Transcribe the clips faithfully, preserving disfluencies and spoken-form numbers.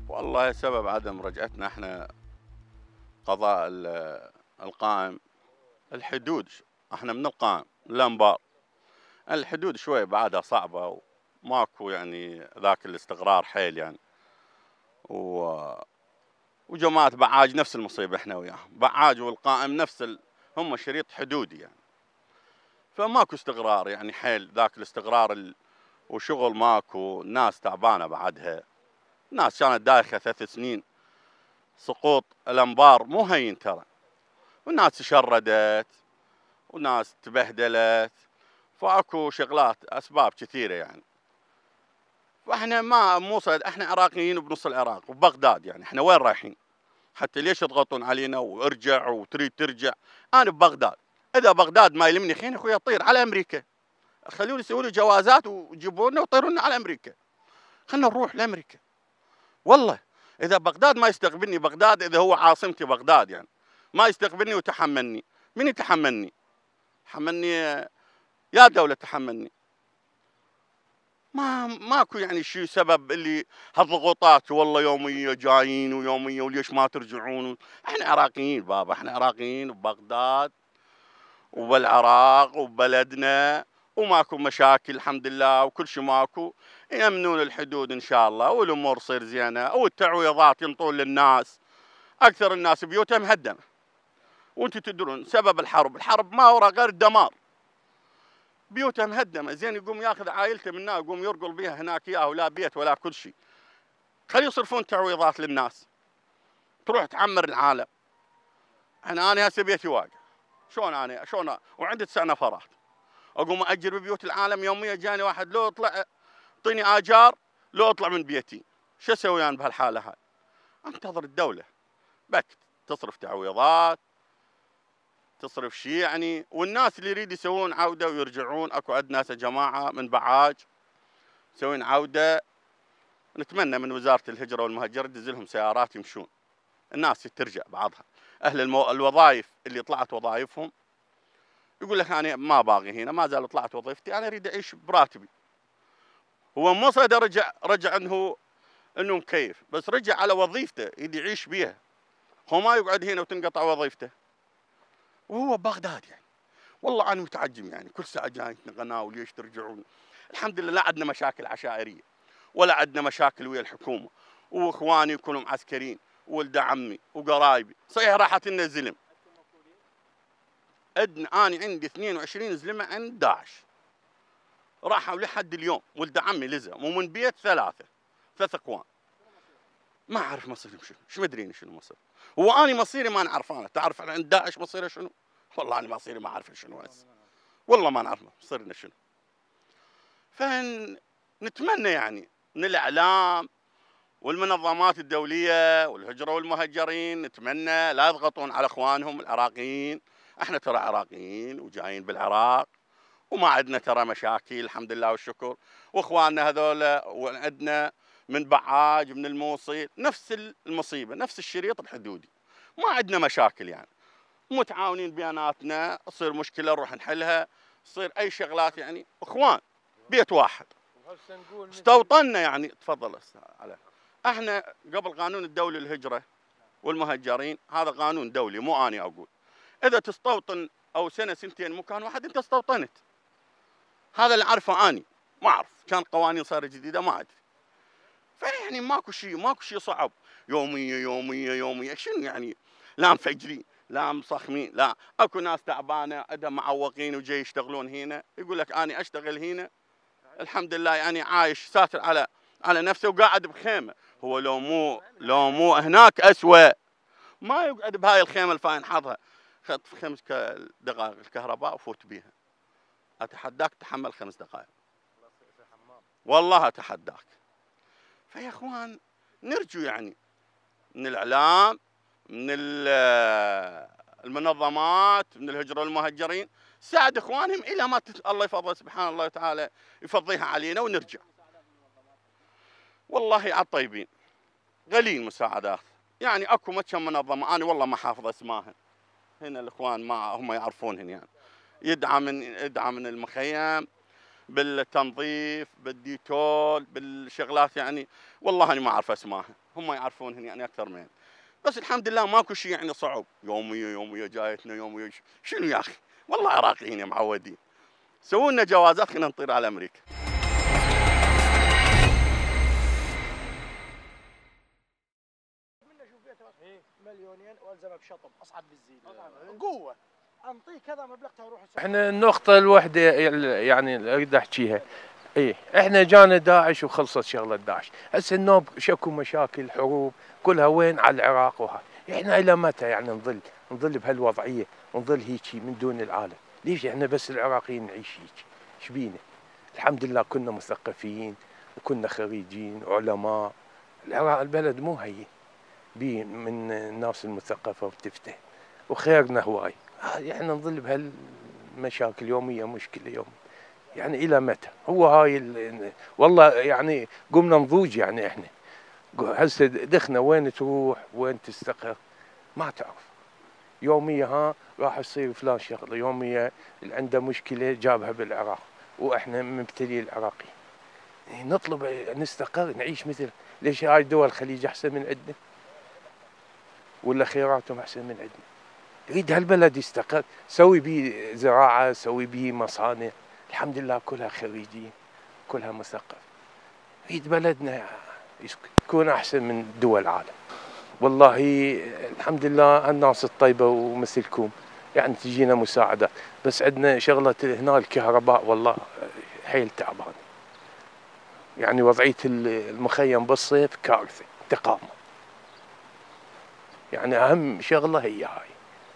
والله سبب عدم رجعتنا احنا قضاء ال- القائم الحدود. احنا من القائم الانبار. الحدود شوي بعدها صعبة، وماكو يعني ذاك الاستقرار حيل يعني. و... وجماعة بعاج نفس المصيبة احنا وياهم، بعاج والقائم نفس ال... هم شريط حدودي يعني. فماكو استقرار يعني حيل ذاك الاستقرار ال... وشغل ماكو، الناس تعبانة بعدها. الناس كانت دايخة ثلاث سنين. سقوط الانبار مو هين ترى، والناس تشردت وناس تبهدلت، فاكو شغلات اسباب كثيره يعني. فاحنا ما مو صيد، احنا عراقيين وبنص العراق وبغداد، يعني احنا وين رايحين؟ حتى ليش يضغطون علينا وارجع وتريد ترجع؟ انا ببغداد، اذا بغداد ما يلمني خين اخوي اطير على امريكا. خلوني يسووا لي جوازات ويجيبونا ويطيرونا على امريكا. خلنا نروح لامريكا. والله اذا بغداد ما يستقبلني، بغداد اذا هو عاصمتي بغداد يعني ما يستقبلني وتحملني، من يتحملني؟ حملني يا دولة، تحملني. ما ماكو يعني شيء سبب اللي هالضغوطات، والله يومية جايين ويومية وليش ما ترجعون؟ احنا عراقيين بابا، احنا عراقيين ببغداد وبالعراق وبلدنا، وماكو مشاكل الحمد لله وكل شيء ماكو. يأمنون الحدود ان شاء الله والامور تصير زينة، والتعويضات ينطون للناس. اكثر الناس بيوتها مهدمة، وانتم تدرون سبب الحرب، الحرب ما وراء غير الدمار. بيوته مهدمه، زين يقوم ياخذ عائلته منها يقوم يرقل بها هناك اياه، ولا بيت ولا كل شيء. خلي يصرفون تعويضات للناس، تروح تعمر العالم. انا انا هسه بيتي واقع، شلون انا شلون وعندي تسع نفرات اقوم اجر ببيوت العالم يوميا؟ جاني واحد لو يطلع اعطيني اجار لو اطلع من بيتي، شو اسوي انا بهالحاله هاي؟ انتظر الدوله بك تصرف تعويضات، تصرف شيء يعني. والناس اللي يريد يسوون عوده ويرجعون، اكو عندنا هسه جماعه من بعاج مسوين عوده. نتمنى من وزارة الهجرة والمهجرة تدز لهم سيارات يمشون، الناس ترجع بعضها. أهل المو... الوظائف اللي طلعت وظائفهم يقول لك أنا ما باغي هنا، ما زال طلعت وظيفتي، أنا أريد أعيش براتبي. هو مو صيدا رجع رجع أنه أنه مكيف، بس رجع على وظيفته يريد يعيش بيها. هو ما يقعد هنا وتنقطع وظيفته، وهو بغداد يعني. والله أنا متعجب يعني، كل ساعة جايتنا قناة وليش ترجعون؟ الحمد لله لا عندنا مشاكل عشائرية ولا عندنا مشاكل ويا الحكومة، واخواني كلهم عسكريين، ولد عمي وقرايبي. صحيح راحت لنا زلم، عندنا انا عندي اثنين وعشرين زلمه عند داعش راحوا لحد اليوم. ولد عمي لزم، ومن بيت ثلاثه ثلاث اخوان. ما اعرف مصيرهم شنو، شو مدرين شنو مصير. هو اني مصيري ما نعرف. انا تعرف عند داعش مصيره شنو؟ والله انا مصيري ما اعرف شنو هسه، والله ما نعرف مصيرنا شنو. فنتمنى يعني من الاعلام والمنظمات الدولية والهجرة والمهجرين، نتمنى لا يضغطون على اخوانهم العراقيين. احنا ترى عراقيين وجايين بالعراق وما عندنا ترى مشاكل الحمد لله والشكر. واخواننا هذول وعندنا من بعاج من الموصل نفس المصيبة، نفس الشريط الحدودي، ما عندنا مشاكل يعني. متعاونين بيناتنا، تصير مشكلة نروح نحلها، تصير اي شغلات يعني اخوان بيت واحد. استوطنا يعني. تفضل استاذ علي. احنا قبل قانون الدولي للهجره والمهجرين، هذا قانون دولي مو اني اقول. اذا تستوطن او سنه سنتين مكان واحد انت استوطنت. هذا اللي اعرفه اني، ما اعرف كان قوانين صارت جديده ما ادري. فيعني ماكو شيء ماكو شيء صعب. يوميه يوميه يوميه شنو يعني؟ لا مفجرين لا مصخمين، لا اكو ناس تعبانه عندها معوقين وجاي يشتغلون هنا، يقول لك اني اشتغل هنا الحمد لله يعني عايش ساتر على على نفسه وقاعد بخيمه. هو لو مو لو مو هناك اسوء ما يقعد بهاي الخيمه الفاين حاطها. خذ في خمس دقائق الكهرباء وفوت بيها. اتحداك تحمل خمس دقائق، والله اتحداك. فيا اخوان نرجو يعني من الاعلام، من المنظمات، من الهجره والمهجرين، ساعد اخوانهم الى ما تت... الله يفضل سبحان الله تعالى يفضيها علينا ونرجع. والله على الطيبين قليل مساعدات يعني. اكو ما كم منظمه انا والله ما حافظ اسماءهن، هنا الاخوان ما هم يعرفونهن يعني. يدعى من يدعى من المخيم بالتنظيف بالديتول بالشغلات يعني. والله انا ما اعرف اسماءهن، هم يعرفون هنا يعني اكثر من. بس الحمد لله ماكو شيء يعني صعب، يوميه يوميه جايتنا يوميه. شنو يا اخي؟ والله عراقيين معودين. سووا لنا جوازات خلينا نطير على امريكا. مليونين والزمه بشطب اصعد بالزيت قوه انطيه كذا مبلغته يروح. احنا النقطة الوحدة يعني اللي اريد احكيها، ايه احنا جانا داعش وخلصت شغلة داعش، هسه النوب شكو مشاكل حروب كلها وين على العراق وهاي، احنا الى متى يعني نظل نظل بهالوضعية ونظل هيجي من دون العالم؟ ليش احنا بس العراقيين نعيش هيك؟ ايش بينا؟ الحمد لله كنا مثقفين وكنا خريجين علماء، العراق البلد مو هي بي من الناس المثقفة وتفتح وخيرنا هواي، احنا نظل بهالمشاكل يومية مشكلة يوم يعني الى متى؟ هو هاي والله يعني قمنا نضوج يعني احنا هسه دخنا وين تروح وين تستقر ما تعرف، يومية ها راح يصير فلان شغله، يومية اللي عنده مشكلة جابها بالعراق واحنا مبتلي العراقي، نطلب نستقر نعيش مثل. ليش هاي دول الخليج احسن من عندنا؟ ولا خيراتهم احسن من عندنا؟ يريد هالبلد يستقر، سوي بيه زراعة، سوي بيه مصانع، الحمد لله كلها خريجين كلها مثقف، يريد بلدنا يكون أحسن من دول العالم. والله الحمد لله الناس الطيبة ومثلكم يعني تجينا مساعدات، بس عندنا شغلة هنا الكهرباء والله حيل تعبان، يعني وضعية المخيم بالصيف كارثة تقامة، يعني أهم شغلة هي هاي،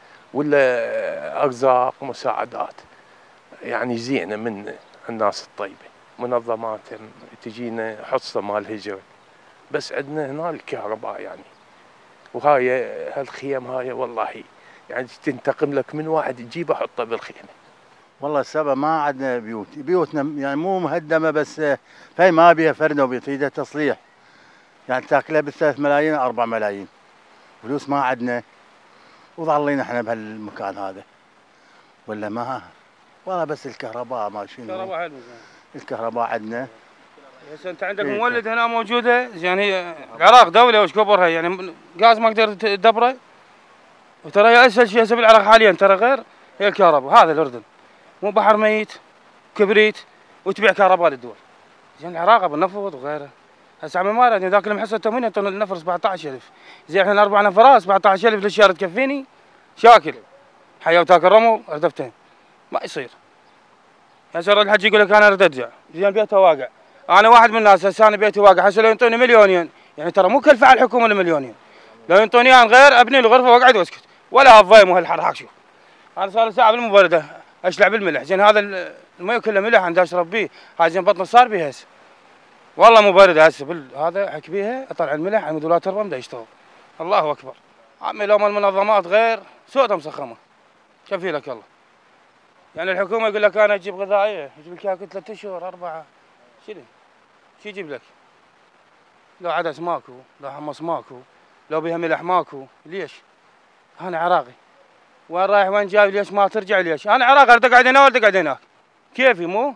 ولا أرزاق مساعدات يعني زينة من الناس الطيبة، منظمات تجينا حصة مال هجرة، بس عندنا هنا الكهرباء يعني، وهاي هالخيم هاي والله يعني تنتقم لك من واحد تجيبه حطه بالخيمة. والله السبب ما عندنا بيوت، بيوتنا يعني مو مهدمة بس فهي ما بيها فردة وبيفيدها تصليح، يعني تاكلها بالثلاث ملايين أربع ملايين، فلوس ما عندنا وظلينا احنا بهالمكان هذا ولا ما. والله بس الكهرباء ما شنو. الكهرباء حلو. الكهرباء عندنا. بس انت عندك إيه مولد هنا موجوده يعني العراق دوله وش كبرها يعني غاز ما قدرت تدبره، وترى هي اسهل شيء هسه بالعراق حاليا ترى غير هي الكهرباء، هذا الاردن مو بحر ميت كبريت وتبيع كهرباء للدول. زين العراق بالنفط وغيره هسه عم ما يعني ذاك المحصه ثمانية طن النفر سبعة عشر ألف، زين احنا اربع نفرات سبعة عشر ألف للشهر تكفيني؟ شاكل حياه وتاكل رمل ردفتين ما يصير. هسه الحجي يقول لك انا اريد ارجع، زين بيته واقع، انا واحد من الناس هسه انا بيتي واقع، هسه لو ينطوني مليونين يعني ترى مو كلفه على الحكومه المليونين، لو ينطوني انا غير ابني الغرفه واقعد واسكت ولا هالضيم وهالحرحق. شوف انا صار لي ساعه بالمبرده اشلع بالملح، زين هذا المي كله ملح انا اشرب بيه، هاي زين بطني صار بيه هسه والله مبرده هسه بال هذا احك بيها اطلع الملح عند ولا تربه بدا يشتغل. الله اكبر عمي لو ما المنظمات غير سودة مسخمه كفي لك الله. يعني الحكومه يقول لك انا اجيب غذائيه يجيب لك اياها كل ثلاث اشهر اربعه شنو؟ شو يجيب لك؟ لو عدس ماكو، لو حمص ماكو، لو بيها ملح ماكو، ليش؟ انا عراقي وين رايح وين جاي ليش ما ترجع ليش؟ انا عراقي اريد اقعد هنا ولا اقعد هناك؟ كيفي مو؟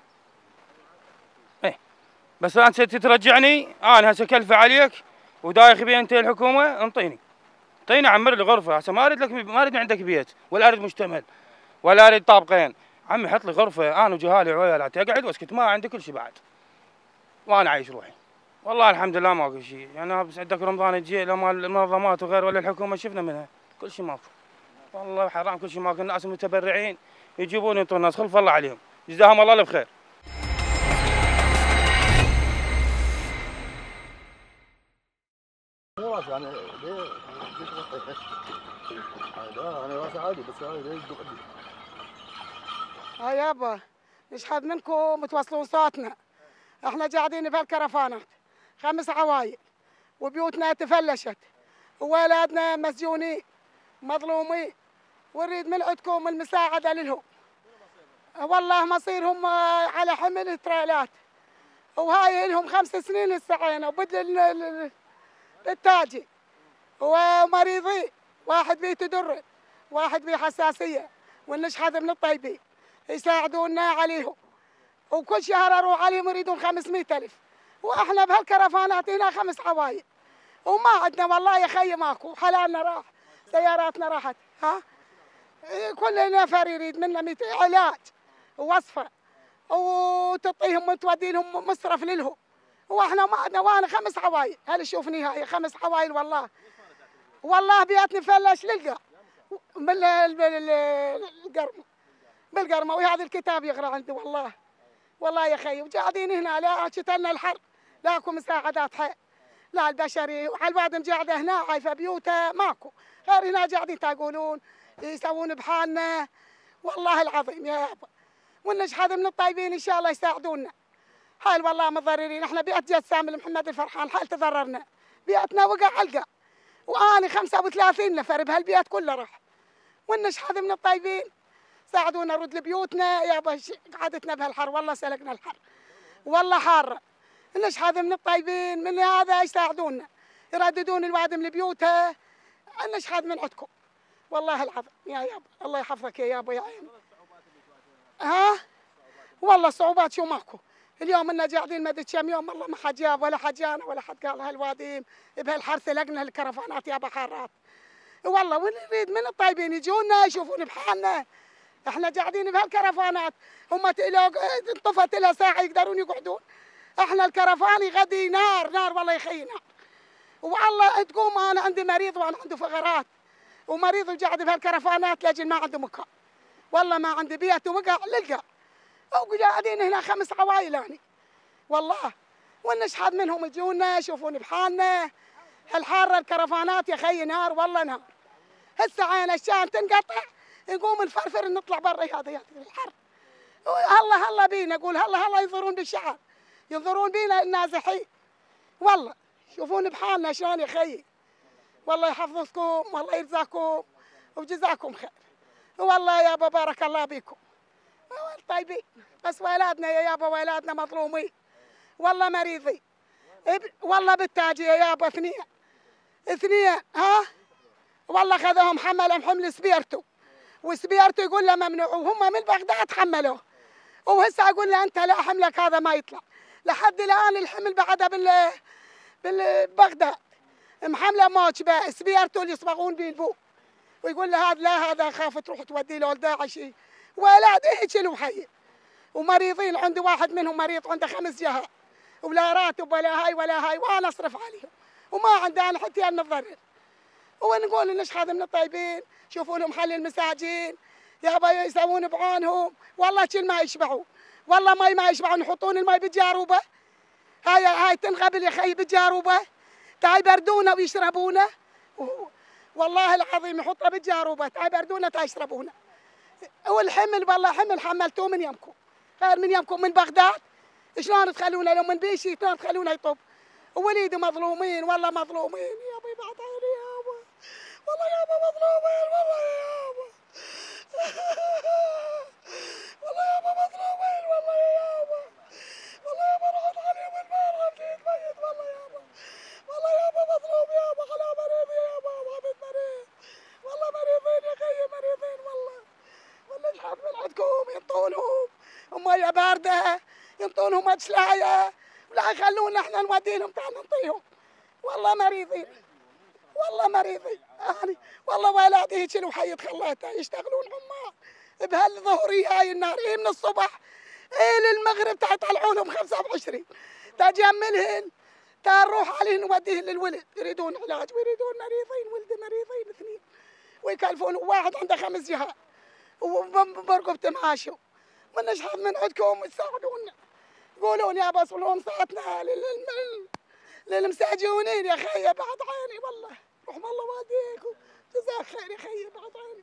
ايه بس انت ترجعني انا هسه كلفه عليك ودايخ بي انت الحكومه انطيني. انطيني عمر لي غرفه هسه ما اريد لك ما اريد عندك بيت ولا اريد مشتمل ولا اريد طابقين، عمي حط لي غرفه انا وجهالي وعيالاتي اقعد واسكت ما عندي كل شيء بعد. وانا عايش روحي. والله الحمد لله ماكو شيء، يعني بس عندك رمضان تجي لما المنظمات وغير ولا الحكومه شفنا منها كل شيء ماكو. والله حرام كل شيء ماكو، الناس متبرعين يجيبون يعطون الناس خلف الله عليهم، جزاهم الله بخير. مو راسي يعني ليه لا انا راسي عادي بس هاي ليش تقعدي؟ ها يابا نشحد منكم توصلون صوتنا، احنا قاعدين بهالكرفانات خمس عوايل وبيوتنا تفلشت وولادنا مسجونين مظلومين، ونريد من عندكم المساعدة لهم. والله مصيرهم على حمل تريلات، وهاي لهم خمس سنين السعينة وبدل التاجي ومريضين، واحد بيه تدر واحد بيه حساسية، ونشحذ من الطيبين يساعدونا عليهم، وكل شهر اروح عليهم يريدون خمسمئة ألف، واحنا بهالكرفانات هنا خمس عوايل وما عندنا والله يا خي ماكو، حلالنا راح، سياراتنا راحت، ها كل نفر يريد منا ميت علاج ووصفه وتعطيهم وتودي لهم مصرف لهم، واحنا ما عندنا. وانا خمس عوايل، هل شوفني هاي خمس عوايل والله والله بياتني فلش للقى بالقرمه بالقرمه وهذا الكتاب يقرا عندي والله والله يا خي. وقاعدين هنا لا شتلنا الحر، لاكو مساعدات حيل، لا البشري، وعلى الوادم قاعده هنا عايفه بيوتها ماكو، غير هنا قاعدين تقولون يسوون بحالنا والله العظيم يا يابا. والنشحذ من الطيبين ان شاء الله يساعدونا. حال والله متضررين، احنا بيئة جسام محمد الفرحان حال تضررنا، بيئتنا وقع علقة، واني خمسة وثلاثين نفر بهالبيئات كلها راح. والنشحذ من الطيبين ساعدونا نرد لبيوتنا يابا، قعدتنا بهالحر والله سلقنا الحر والله حاره. النشحذ من الطيبين من هذا يساعدونا يرددون الوادم لبيوتها. النشحذ من عندكم والله العظيم يا يابا، الله يحفظك يا يابا يا عين. ها والله صعوبات شو ماكو. اليوم إنا قاعدين ما ادري كم يوم والله ما حد جاب ولا حد جانا ولا حد قال هالواديم بهالحر سلقنا الكرفانات يابا حارات والله. ونريد من الطيبين يجونا يشوفون بحالنا، احنا قاعدين بهالكرفانات، هم انطفت لها ساعه يقدرون يقعدون، احنا الكرفان يغدي نار نار والله يخي نار. والله تقوم انا عندي مريض وانا عنده فقرات ومريض وقاعد بهالكرفانات لاجل ما عنده مكان، والله ما عندي بيت ووقع للقى. وقاعدين هنا خمس عوائل يعني والله، والنشحذ منهم يجونا يشوفون بحالنا. هالحاره الكرفانات يا خي نار والله نار. هسه عين الشام تنقطع نقوم نفرفر نطلع برا هذا الحر. هلا هلا بينا اقول هلا هلا ينظرون بالشعر، ينظرون بينا النازحين والله، يشوفون بحالنا شلون يا خي. والله يحفظكم والله يرزقكم وجزاكم خير والله يابا، بارك الله بكم طيبين. بس ولادنا يا يابا ولادنا مظلومين والله مريضين والله بالتاج يا يابا، اثنين اثنين ها والله خذوهم حملهم حمل سبيرتو، وسبيرتو يقول له ممنوع، وهم من بغداد حملوه. وهسه اقول له انت لا حملك هذا ما يطلع، لحد الان الحمل بعدها بال بالبغداد محمله موج سبيرتو اللي يصبغون به البو، ويقول له هذا لا هذا خاف تروح تودي له داعشي ولاد هيك وحي. ومريضين عندي واحد منهم مريض عنده خمس جهات ولا راتب ولا هاي ولا هاي، وانا اصرف عليهم وما عندي انا حتى انا نتضرر. ونقول النشحذ من الطيبين شوفوا لهم حل المساجين يابا يسوون بعونهم والله كل ما يشبعوا والله ماي ما يشبعون، يحطون الماي بالجاروبه هاي هاي تنغبل يا خي بالجاروبه تعي يبردونه ويشربونه والله العظيم يحطها بالجاروبه تعي يبردونه تعي يشربونه. والحمل والله حمل حملتوه من يمكم غير من يمكم من بغداد، شلون تخلونه لو من بيشي شلون تخلونه يطب. ووليدي مظلومين والله مظلومين يابا بعد عيني يابا والله يابا مظلومين والله يابا والله يابا مظلومين والله يابا والله يابا راحت عليهم المرة بديت ميت والله يابا والله يابا مظلوم يابا على مريض يابا وعبد مريض والله مريضين يا خيي مريضين والله والله الحظ من عندكم ينطونهم ومية باردة ينطونهم أجلاية ولا يخلونا احنا نودي لهم تعال نعطيهم والله مريضين والله مريضين يعني والله ولادي هيك الوحيد خليته يشتغلون عمال بهالظهرية هاي النار ايه من الصبح ايه للمغرب تعال يطلعونهم خمسة وعشرين تجملهن تعال نروح عليهن نوديهن للولد يريدون علاج ويريدون مريضين ولد مريضين اثنين ويكلفون واحد عنده خمس جهات وبرقبته ماشوا من نشحذ من عندكم تساعدونا قولون يا بس صلون صوتنا للمساجونين يا خي بعد عيني والله رحم الله والديكم جزاك خير يا خي بعد عيني.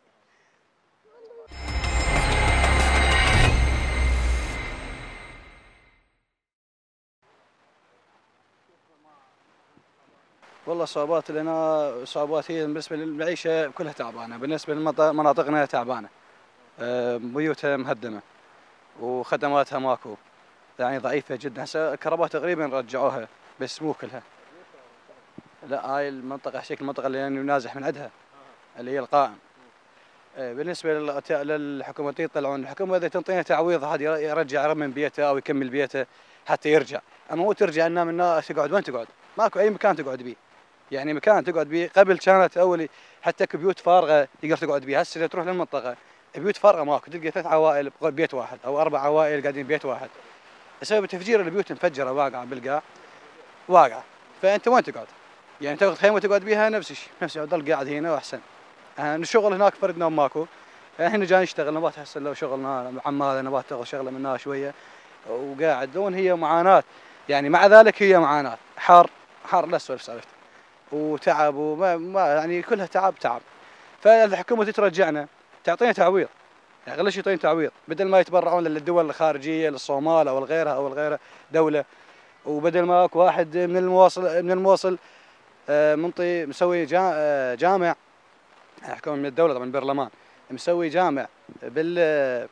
والله صعوبات لنا صعوبات هي بالنسبه للمعيشه كلها تعبانه، بالنسبه لمناطقنا تعبانه، بيوتها مهدمه وخدماتها ماكو يعني ضعيفه جدا. هسه الكهرباء تقريبا رجعوها بس مو كلها. لا هاي المنطقه شكل المنطقه اللي يعني نازح من عندها اللي هي القائم. بالنسبه للحكومه يطلعون الحكومه اذا تنطينا تعويض هذا يرجع رمم بيته او يكمل بيته حتى يرجع، اما مو ترجع لنا من الناس تقعد وين تقعد؟ ماكو اي مكان تقعد بيه. يعني مكان تقعد به. قبل كانت اول حتى بيوت فارغه تقدر تقعد بها، هسه تروح للمنطقه بيوت فارغه ماكو، تلقى ثلاث عوائل بيت واحد او اربع عوائل قاعدين بيت واحد بسبب تفجير البيوت مفجره واقعه بالقاع واقعه. فانت وين تقعد؟ يعني تاخذ خيمه تقعد بها نفس الشيء، نفس الشيء، قاعد هنا واحسن. يعني الشغل هناك فرد نوم ماكو، احنا جاي نشتغل نبات هسه لو شغلنا عمال نبات تاخذ شغله منها شويه وقاعد لون هي معاناه. يعني مع ذلك هي معاناه، حر حر لا اسولف سالفته وتعب وما ما يعني كلها تعب تعب. فالحكومه تترجعنا تعطينا تعويض، يعني غير شيء تعطينا تعويض بدل ما يتبرعون للدول الخارجيه للصومال او الغيرها او الغيرها دوله، وبدل ما اكو واحد من المواصل من الموصل منطي مسوي جامع حكومه من الدوله طبعا البرلمان مسوي جامع بال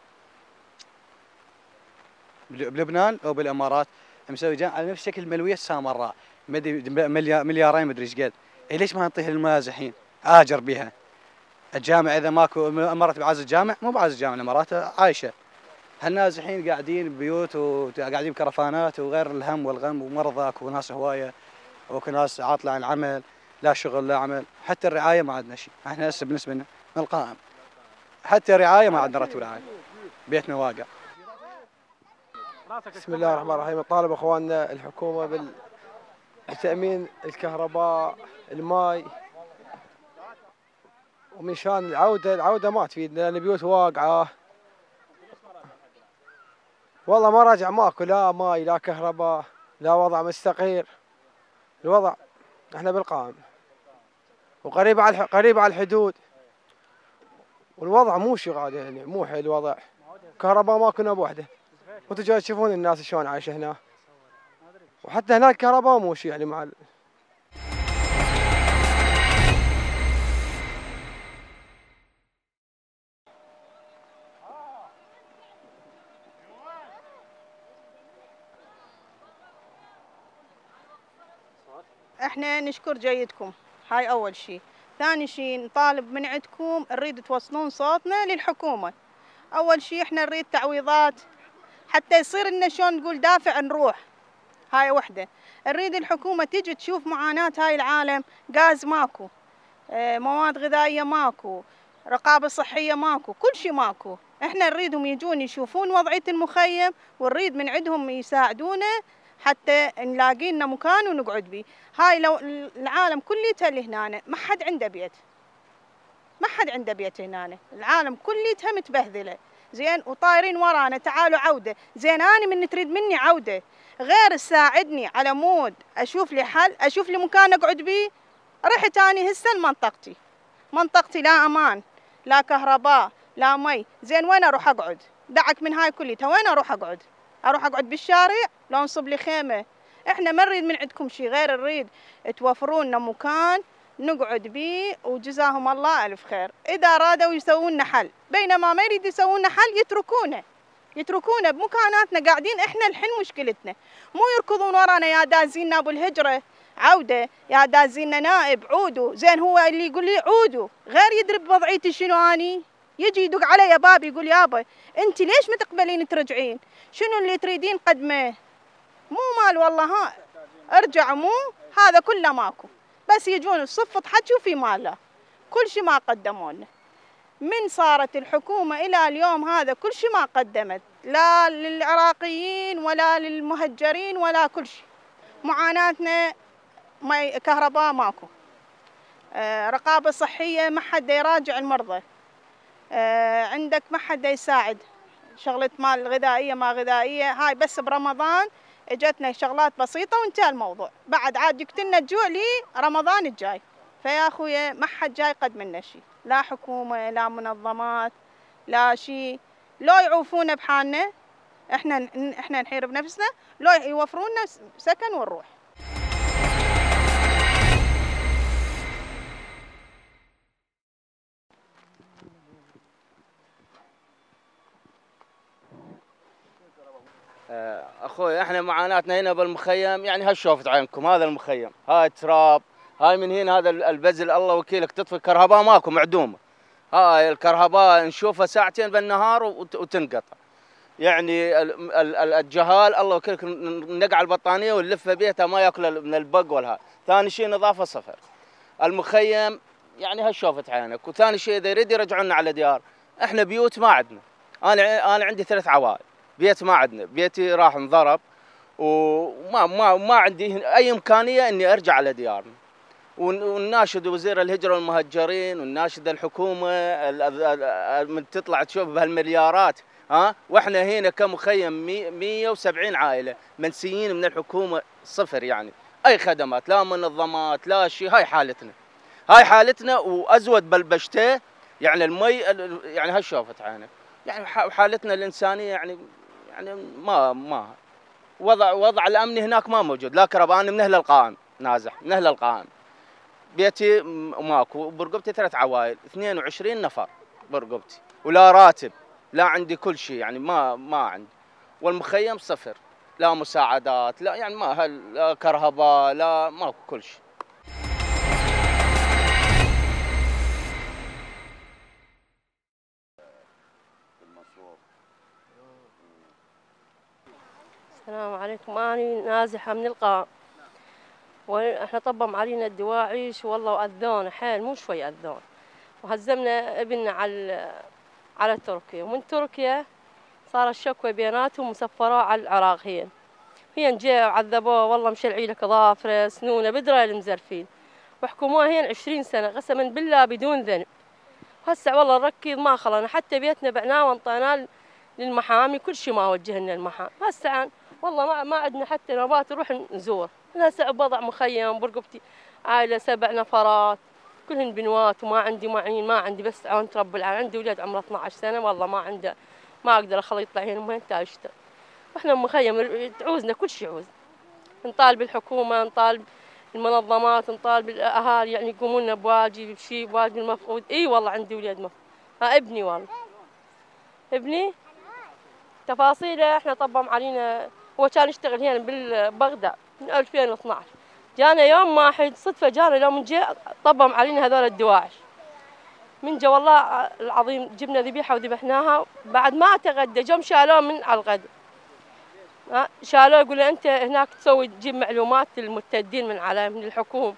بلبنان او بالامارات، مسوي جامع على نفس شكل ملويه سامراء مليارين مدري ايش قد. إيه ليش ما نعطيها للمازحين اجر بها؟ الجامع اذا ماكو الامارات بعز الجامع مو بعز الجامع، الامارات عايشه. هالنازحين قاعدين ببيوت وقاعدين بكرفانات وغير الهم والغم ومرضى وناس هوايه وكناس عاطله عن العمل، لا شغل لا عمل، حتى الرعايه ما عندنا شيء. احنا هسه بالنسبه لنا من القائم حتى رعايه ما عندنا راتب رعايه، بيتنا واقع. بسم الله الرحمن الرحيم. نطالب اخواننا الحكومه بتامين الكهرباء الماء، ومن شان العوده العوده ما تفيدنا لان البيوت واقعه. والله ما راجع ماكو لا ماي لا كهرباء لا وضع مستقير. الوضع احنا بالقائم وقريب على قريب على الحدود، والوضع مو شغال يعني مو حلو الوضع. كهرباء ما كنا بوحده، وانتم جاي تشوفون الناس شلون عايشه هنا، وحتى هناك كهرباء مو شيء يعني مع ال... احنا نشكر جيدكم، هاي اول شيء. ثاني شيء نطالب من عندكم نريد توصلون صوتنا للحكومه. اول شيء احنا نريد تعويضات حتى يصير لنا شلون نقول دافع نروح، هاي وحده. نريد الحكومه تيجي تشوف معاناه هاي العالم، غاز ماكو، مواد غذائيه ماكو، رقابه صحيه ماكو، كل شيء ماكو. احنا نريدهم يجون يشوفون وضعيه المخيم، ونريد من عندهم يساعدونا حتى نلاقي لنا مكان ونقعد بيه. هاي لو العالم كليتها اللي هنا ما حد عنده بيت، ما حد عنده بيت هنا، العالم كليتها متبهذله زين وطايرين ورانا تعالوا عوده. زين انا من تريد مني عوده غير تساعدني على مود اشوف لي حل، اشوف لي مكان اقعد بيه. رحت اني هسه لمنطقتي، منطقتي لا امان لا كهرباء لا مي. زين وين اروح اقعد؟ دعك من هاي كليتها، وين اروح اقعد؟ اروح اقعد بالشارع؟ لو انصب لي خيمه. احنا ما نريد من عندكم شيء غير نريد توفرون لنا مكان نقعد بيه، وجزاهم الله الف خير. اذا ارادوا يسوون لنا حل، بينما ما يريد يسوون لنا حل يتركونا يتركونا بمكاناتنا قاعدين. احنا الحين مشكلتنا مو يركضون ورانا يا دازينا ابو الهجره عوده، يا دازينا نائب عودوا. زين هو اللي يقول لي عودوا غير يدري بوضعيتي شنو اني، يجي يدق علي بابي يقول يابا انت ليش ما تقبلين ترجعين؟ شنو اللي تريدين قدمه؟ مو مال والله ها ارجع، مو هذا كله ماكو، بس يجون الصفة حكي وفي ماله كل شيء ما قدموا لنا. من صارت الحكومة إلى اليوم هذا كل شيء ما قدمت، لا للعراقيين ولا للمهجرين ولا كل شيء. معاناتنا ما كهرباء ماكو، آه رقابة صحية ما حد يراجع المرضى، آه عندك ما حد يساعد. شغلة مال غذائية ما غذائية هاي بس برمضان اجتنا شغلات بسيطة وانتهى الموضوع، بعد عاد يقتلنا الجوع لي رمضان الجاي. فيا اخويا ما حد جاي قدم لنا شيء، لا حكومة لا منظمات لا شيء. لو يعوفونا بحالنا احنا احنا نحير بنفسنا، لو يوفرون لنا سكن ونروح. اخوي احنا معاناتنا هنا بالمخيم يعني هالشوفت عينكم، هذا المخيم هاي تراب، هاي من هنا هذا البزل الله وكيلك تطفي الكهرباء ماكو معدومه. هاي الكهرباء نشوفها ساعتين بالنهار وتنقطع. يعني الجهال الله وكيلك نقع البطانيه ونلفها بيتها ما ياكل من البق ولا. ثاني شيء نظافه صفر. المخيم يعني هالشوفت عينك. وثاني شيء اذا يريد يرجعونا على ديار، احنا بيوت ما عندنا. انا انا عندي ثلاث عوائل، بيت ما عندنا، بيتي راح انضرب وما ما ما عندي اي امكانيه اني ارجع على ديارنا. ونناشد وزير الهجره والمهجرين ونناشد الحكومه من تطلع تشوف بهالمليارات، ها، واحنا هنا كمخيم مئة وسبعين عائله منسيين من الحكومه صفر، يعني اي خدمات لا منظمات لا شيء. هاي حالتنا، هاي حالتنا وازود بلبشته، يعني المي يعني هالشوفت عينك، يعني حالتنا الانسانيه يعني يعني ما ما وضع وضع الامني هناك ما موجود. لا كربان من اهل القائم نازح، من اهل القائم. بيتي ماكو، برقبتي ثلاث عوائل، اثنين وعشرين نفر برقبتي، ولا راتب، لا عندي كل شيء، يعني ما ما عندي. والمخيم صفر، لا مساعدات، لا يعني ما لا كرهباء، لا ماكو كل شيء. السلام عليكم. أنا نازحة من القائم، واحنا طبم علينا الدواعش والله وأذونا حيل، مو شوي أذونا، وهزمنا ابننا على على تركيا، ومن تركيا صار الشكوى بيناتهم وسفروه على العراق. هي هي جاء وعذبوه والله، مشلعي لك ظافره سنونه بدرة المزرفين، وحكموه هين عشرين سنة قسما بالله بدون ذنب. وهسه والله نركض ما خلنا، حتى بيتنا بعناه وانطيناه للمحامي، كل شيء ما وجهنا المحامي. هسه والله ما ما عندنا حتى نوبات نروح نزور. أنا هسه بوضع مخيم، برقبتي عائلة سبع نفرات كلهن بنوات، وما عندي معين، ما عندي بس عون رب العالمين. عندي ولاد عمره اثنعش سنة والله ما عنده، ما أقدر أخليه يطلع هنا وين تاشته. وإحنا مخيم تعوزنا كل شيء، عوز نطالب الحكومة، نطالب المنظمات، نطالب الأهالي يعني يقومون لنا بواجب بشيء، بواجب المفقود. إي والله عندي ولاد مفقود. ها ابني والله ابني تفاصيله. إحنا طبم علينا، هو كان يشتغل هنا بالبغداد من ألفين واثنعش، جانا يوم واحد صدفة، جانا يوم جاء طبم علينا هذول الدواعش. من جا والله العظيم جبنا ذبيحة وذبحناها، بعد ما تغدى جم شالوه من على الغد، شالوه يقول له أنت هناك تسوي تجيب معلومات المرتدين من على من الحكومة،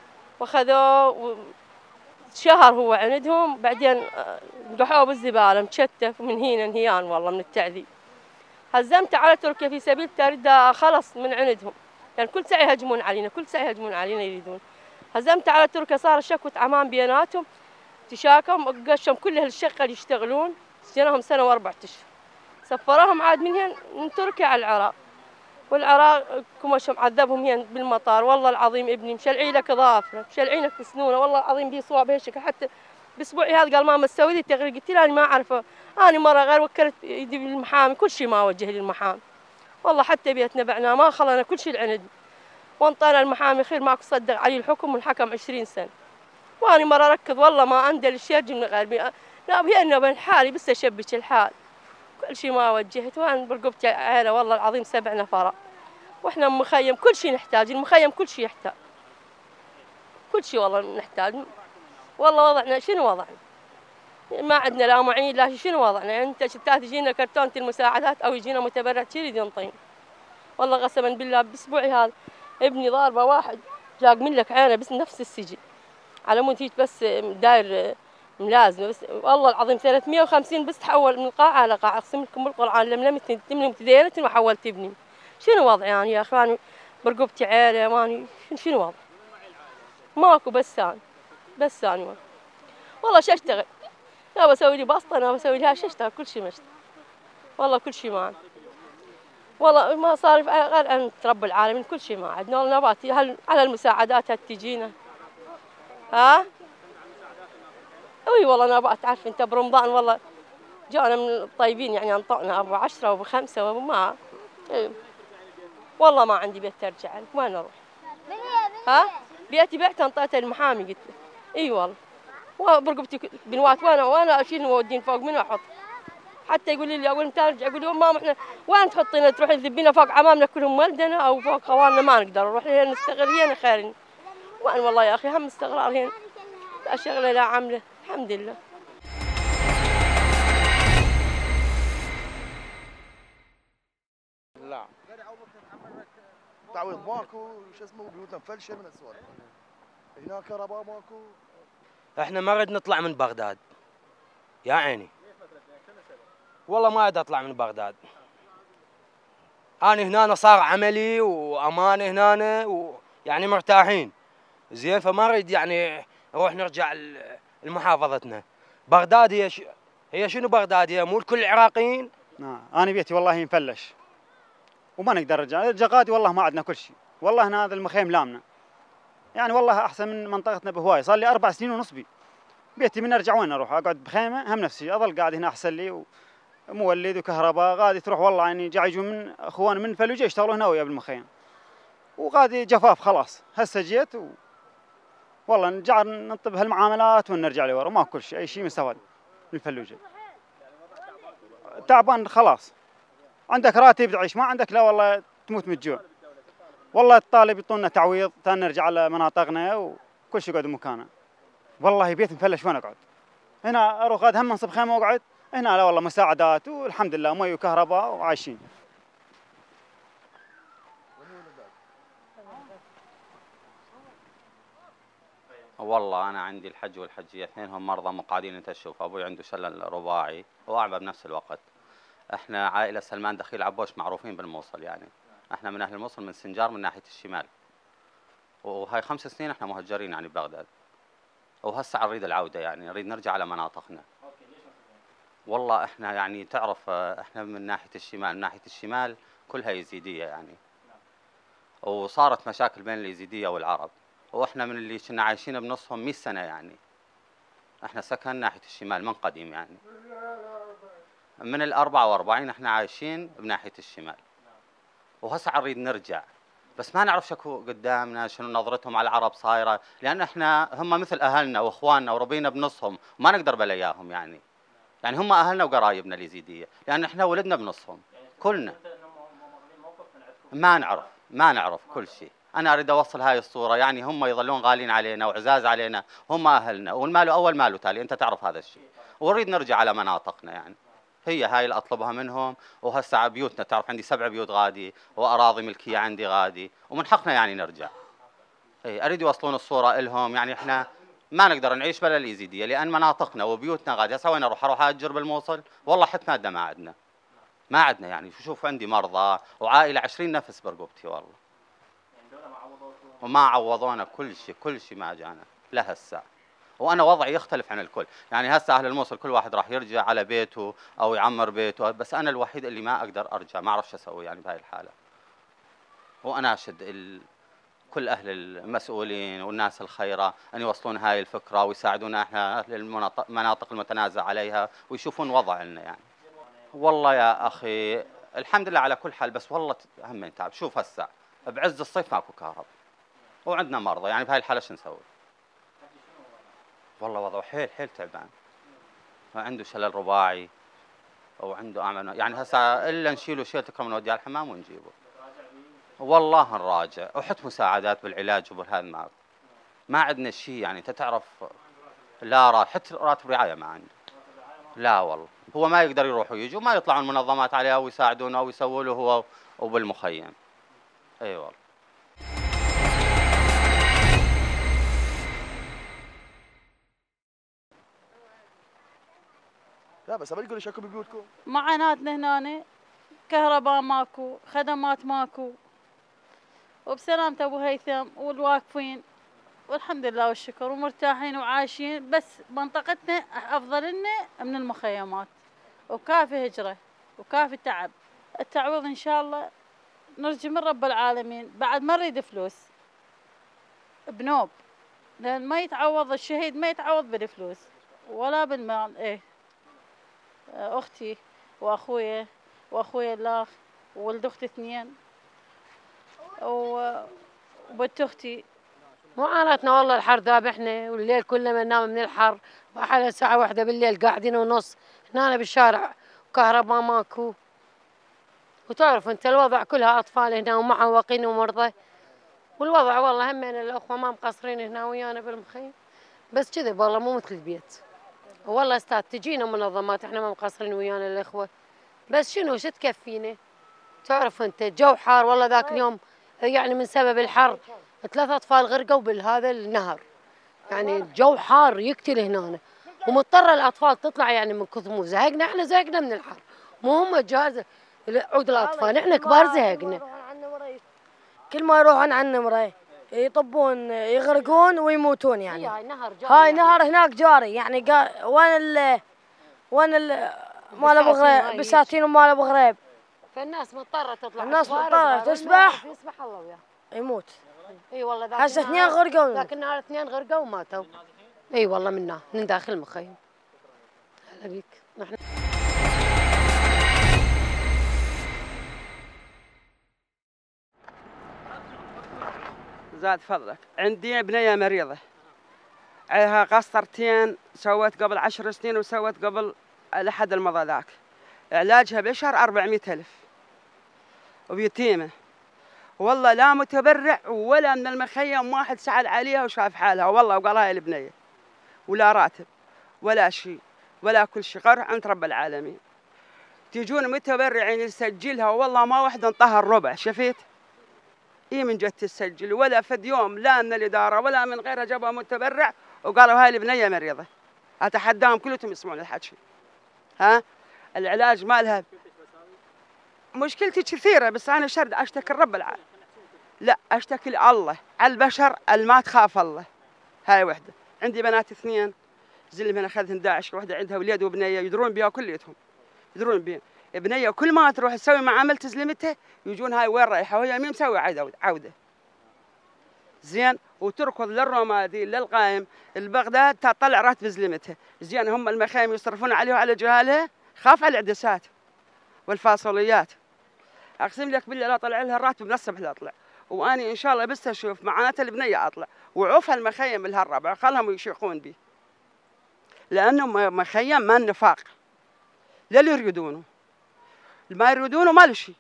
وخذوه شهر هو عندهم، بعدين دحوه بالزبالة مشتف من هنا انهيان والله من التعذيب. هزمت على تركيا في سبيل ترد خلص من عندهم، يعني كل ساعة يهجمون علينا، كل ساعة يهجمون علينا يريدون. هزمت على تركيا، صار شكوى عمان بيناتهم، تشاكم قشهم كل هالشقة اللي يشتغلون، سجنهم سنة وأربعة أشهر. سفروهم عاد من هنا من تركيا على العراق، والعراق كمشهم عذبهم هنا بالمطار. والله العظيم ابني مشلعي لك ظافره، مشلعينك بسنونه، والله العظيم بيه صواب هالشكل. حتى باسبوعي هذا قال ماما تسوي لي تغريد، قلت له انا ما اعرفه، انا مره غير وكلت يدي بالمحامي، كل شيء ما وجه لي المحامي. والله حتى بيتنا بعناه ما خلنا كل شيء العند، وانطينا المحامي خير ماكو صدق علي الحكم والحكم عشرين سنة. وانا مره ركض والله ما اندل الشرج من غير لا بينا بين حالي بس اشبك الحال، كل شيء ما وجهت. وانا برقبتي عيله والله العظيم سبع نفرات، واحنا مخيم كل شيء نحتاج، المخيم كل شيء يحتاج، كل شيء والله نحتاج. والله وضعنا شنو وضعنا؟ ما عندنا لا معين لا شنو وضعنا؟ انت شتات تجينا كرتونة المساعدات او يجينا متبرع شي يريد ينطينا. والله قسما بالله باسبوعي هذا ابني ضاربه واحد جاق من لك عينه بس نفس السجن، على مود هيك بس داير ملازمه بس. والله العظيم ثلاثمئة وخمسين بس تحول من قاعه على قاعه، اقسم لكم بالقران لملمت تملم تدينت وحولت ابني. شنو وضعي يعني يا اخواني؟ برقبتي عيله ماني شنو وضعي؟ ماكو بس انا بس انا والله شو اشتغل؟ لا بسوي لي بسطه، انا بسوي لها شو اشتغل؟ كل شيء مشتغل والله، كل شيء معنا والله. ما صار غير عن رب العالمين، كل شيء ما عندنا والله. نباتي هل على المساعدات هتجينا ها؟ اي والله نبات، تعرف انت برمضان والله جانا من الطيبين يعني انطقنا ابو عشرة وابو خمسة وابو ما إيه. والله ما عندي بيت ترجع له، وين اروح؟ ها؟ بيتي بعته انطيته المحامي قلت له. اي والله وبرقبتي بنوات، وانا وانا اشيل مودين فوق منو احط؟ حتى يقول لي اقول متى ارجع، اقول له ماما احنا وين تحطينا؟ تروحي تذبينا فوق عمامنا كلهم ولدنا او فوق خواننا، ما نقدر نروح هنا نستغل هنا خير. وين والله يا اخي هم استغرار هنا، لا شغله لا عمله، الحمد لله. لا تعويض ماكو، شو اسمه بيوتنا مفلشه من السوالف. هناك كهرباء ماكو. احنا ما نريد نطلع من بغداد يا عيني. والله ما اريد اطلع من بغداد. انا هنا صار عملي وامان هنا ويعني مرتاحين زين، فما اريد يعني نروح نرجع لمحافظتنا. بغداد هي ش... هي شنو بغداد؟ هي مو الكل العراقيين. نعم انا بيتي والله مفلش وما نقدر نرجع، الجقادي والله ما عندنا كل شيء، والله هنا هذا المخيم لامنا يعني والله احسن من منطقتنا بهواي. صار لي اربع سنين ونص بي بيتي، من ارجع وين اروح؟ اقعد بخيمه هم نفسي، اظل قاعد هنا احسن لي، ومولد وكهرباء غادي تروح والله يعني جاي يجون من اخوان من فلوجه يشتغلوا هنا ويا بالمخيم، وغادي جفاف خلاص. هسه جيت و... والله نرجع نطب هالمعاملات ونرجع لورا، ما كل شيء اي شيء مستفاد من الفلوجه. تعبان خلاص، عندك راتب تعيش، ما عندك لا والله تموت من الجوع. والله الطالب يعطونا تعويض ثاني نرجع على مناطقنا وكل شيء يقعد بمكانه. والله بيت مفلش وين اقعد؟ هنا اروح غاد هم انصب خيمه واقعد، هنا لا والله مساعدات والحمد لله مي وكهرباء وعايشين. والله انا عندي الحج والحجيه اثنينهم مرضى مقعدين. انت تشوف ابوي عنده شلل رباعي واعمى بنفس الوقت. احنا عائله سلمان دخيل عبوش معروفين بالموصل، يعني احنا من اهل الموصل من سنجار من ناحيه الشمال، وهاي خمس سنين احنا مهجرين يعني ببغداد، وهسه نريد العوده يعني نريد نرجع على مناطقنا. والله احنا يعني تعرف احنا من ناحيه الشمال، من ناحيه الشمال كلها يزيديه يعني، وصارت مشاكل بين اليزيديه والعرب، واحنا من اللي كنا عايشين بنصهم مئة سنه يعني. احنا سكن ناحيه الشمال من قديم يعني، من ال أربعة وأربعين احنا عايشين بناحيه الشمال، وهسه نريد نرجع، بس ما نعرف شكو قدامنا شنو نظرتهم على العرب صايره، لان احنا هم مثل اهلنا واخواننا وربينا بنصهم وما نقدر بلاياهم يعني. يعني هم اهلنا وقرايبنا اليزيديه، لان احنا ولدنا بنصهم كلنا. ما نعرف ما نعرف كل شيء. انا اريد اوصل هاي الصوره، يعني هم يظلون غالين علينا وعزاز علينا، هم اهلنا والمال اول مال وتالي، انت تعرف هذا الشيء، ونريد نرجع على مناطقنا يعني. هي هاي اللي اطلبها منهم. وهسه بيوتنا تعرف عندي سبع بيوت غادي، واراضي ملكيه عندي غادي، ومن حقنا يعني نرجع. اي اريد يوصلون الصوره لهم، يعني احنا ما نقدر نعيش بلا اليزيديه، لان مناطقنا وبيوتنا غادي. هسه وين اروح؟ اروح اجر بالموصل؟ والله حتى ماده ما عندنا، ما عندنا يعني. شوف عندي مرضى وعائله عشرين نفس برقبتي والله، وما عوضونا كل شيء، كل شيء ما جانا لهسه. وانا وضعي يختلف عن الكل، يعني هسه اهل الموصل كل واحد راح يرجع على بيته او يعمر بيته، بس انا الوحيد اللي ما اقدر ارجع، ما اعرف شو اسوي يعني بهاي الحاله. واناشد ال... كل اهل المسؤولين والناس الخيره ان يوصلون هاي الفكره ويساعدونا احنا اهل المناطق المناطق المتنازع عليها، ويشوفون وضعنا يعني. والله يا اخي الحمد لله على كل حال، بس والله هم تعب. شوف هسه بعز الصيف ماكو كهرباء وعندنا مرضى، يعني بهاي الحاله شو نسوي؟ والله وضعه حيل حيل تعبان، عنده شلل رباعي وعنده اعمى، يعني هسه الا نشيله شيل تكرم نوديه على الحمام ونجيبه. والله نراجع وحط مساعدات بالعلاج وبهذا ما ما عندنا شيء يعني. انت تعرف لا راتب، حتى راتب رعايه ما عنده. لا والله هو ما يقدر يروح ويجي، وما يطلعون المنظمات عليها ويساعدونه ويسووا له هو وبالمخيم. اي والله. لا بس ابى تقولي شكو ببيوتكم؟ معاناتنا هنا كهرباء ماكو، خدمات ماكو، وبسلامة ابو هيثم والواقفين والحمد لله والشكر ومرتاحين وعايشين. بس منطقتنا افضل لنا من المخيمات، وكافي هجره وكافي تعب. التعويض ان شاء الله نرجو من رب العالمين. بعد ما نريد فلوس بنوب، لان ما يتعوض الشهيد، ما يتعوض بالفلوس ولا بالمال. ايه اختي واخويا واخويا الاخ وولد اختي اثنين وبنت اختي. معاناتنا والله الحر ذابحنا، والليل كله ما ننام من الحر، وحالة الساعة واحدة بالليل قاعدين ونص هنا بالشارع، وكهرباء ماكو. وتعرف انت الوضع كلها اطفال هنا ومعوقين ومرضى، والوضع والله همين الاخوة ما مقصرين هنا ويانا بالمخيم، بس كذب والله مو مثل البيت. والله استاذ تجينا منظمات، احنا ما مقصرين ويانا الاخوة، بس شنو شو تكفينا؟ تعرف انت الجو حار والله ذاك اليوم، يعني من سبب الحر ثلاث اطفال غرقوا بهذا النهر. يعني الجو حار يقتل هنا، ومضطره الاطفال تطلع يعني من كثر مو زهقنا، احنا زهقنا من الحر، مو هم جاهز عود الاطفال، احنا كبار زهقنا. كل ما يروحون عن نمره يطبون يغرقون ويموتون يعني. هاي نهر جاري، هاي نهر هناك جاري يعني قا... وين ال وين ال مال ابو غريب بساتين ومال ابو غريب. فالناس مضطره تطلع، الناس مضطره تسبح يسبح الله وياه يموت. اي والله ذاك هسه اثنين غرقوا، ذاك النهار اثنين غرقوا وماتوا. اي والله منا من داخل المخيم. هلا بيك. نحن زاد فضلك، عندي بنية مريضة عليها قسطرتين سوت قبل عشر سنين وسوت قبل لحد المضى ذاك، علاجها بالشهر أربعمية ألف ويتيمة، والله لا متبرع ولا من المخيم واحد سأل عليها وشاف حالها والله وقال هاي البنية، ولا راتب ولا شيء ولا كل شيء غير عند رب العالمين. تجون متبرعين يسجلها والله ما واحد انطاها الربع، شفيت؟ اي من جد تسجل ولا فد يوم لا من الاداره ولا من غيرها جابوا متبرع وقالوا هاي البنيه مريضه. اتحداهم كلهم يسمعون الحكي. ها؟ العلاج مالها مشكلتي كثيره بس انا شرد اشتكي رب العالمين. لا اشتكي الله على البشر اللي ما تخاف الله. هاي وحده، عندي بنات اثنين زلم هنا اخذهن داعش، وحده عندها ولاد وبنيه يدرون بها كليتهم. يدرون بها. بنيه كل ما تروح تسوي معامله تزلمتها يجون هاي وين رايحه وهي مين مسوي عوده عوده. زين وتركض للرمادي للقايم البغداد تطلع راتب زلمتها، زين هم المخايم يصرفون عليه وعلى جهالها، خاف على العدسات والفاصليات. اقسم لك بالله لا طلع لها الراتب من الصبح لا اطلع، واني ان شاء الله بس اشوف معناته البنيه اطلع، وعوف المخيم الهالربع خلهم يشيخون به. لانه مخيم ما النفاق. للي يريدونه. ما يريدونه ما له شيء.